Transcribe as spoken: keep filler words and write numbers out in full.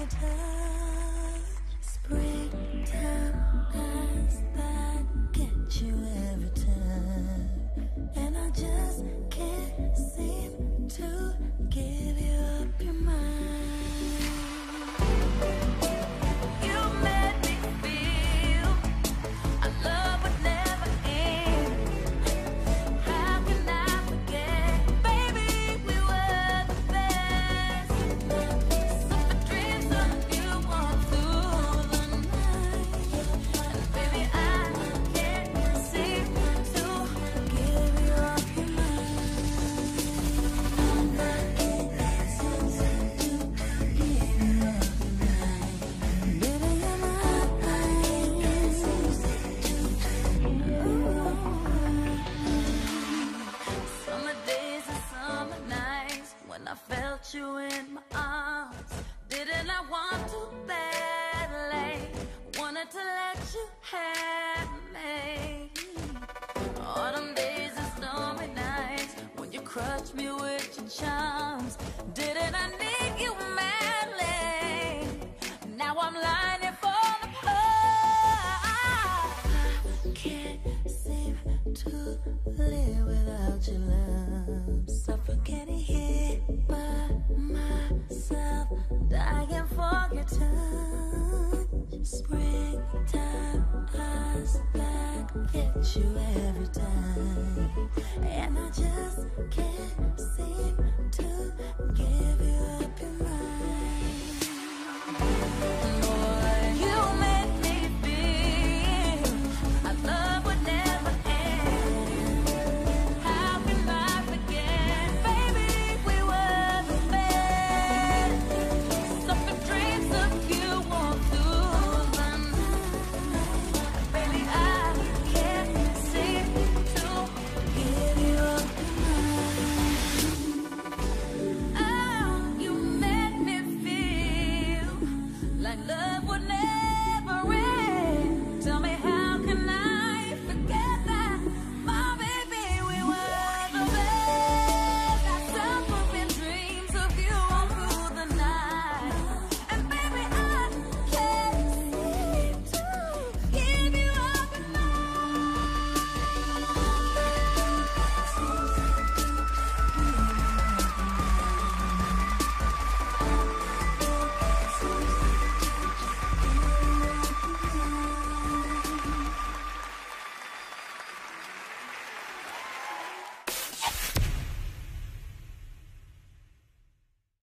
your touch. Springtime eyes that get you every time, and I just can't seem to give you up your mind. You made me feel our love would never end. How can I forget, baby, we were the best. Suffer dreams of you all through the night, and baby, I can't seem to give you up your mind. I can't seem to give you up your mind. Baby, you're mine. Summer days and summer nights when I felt you in my arms, didn't I want to badly, wanted to let you have me. Autumn days and stormy nights when you crushed me with your charms, didn't I need you madly? Now I'm lying here falling apart. I can't seem to live without your love, suffocating here by myself, dying for your touch. Springtime eyes that get you every time, and I just can't see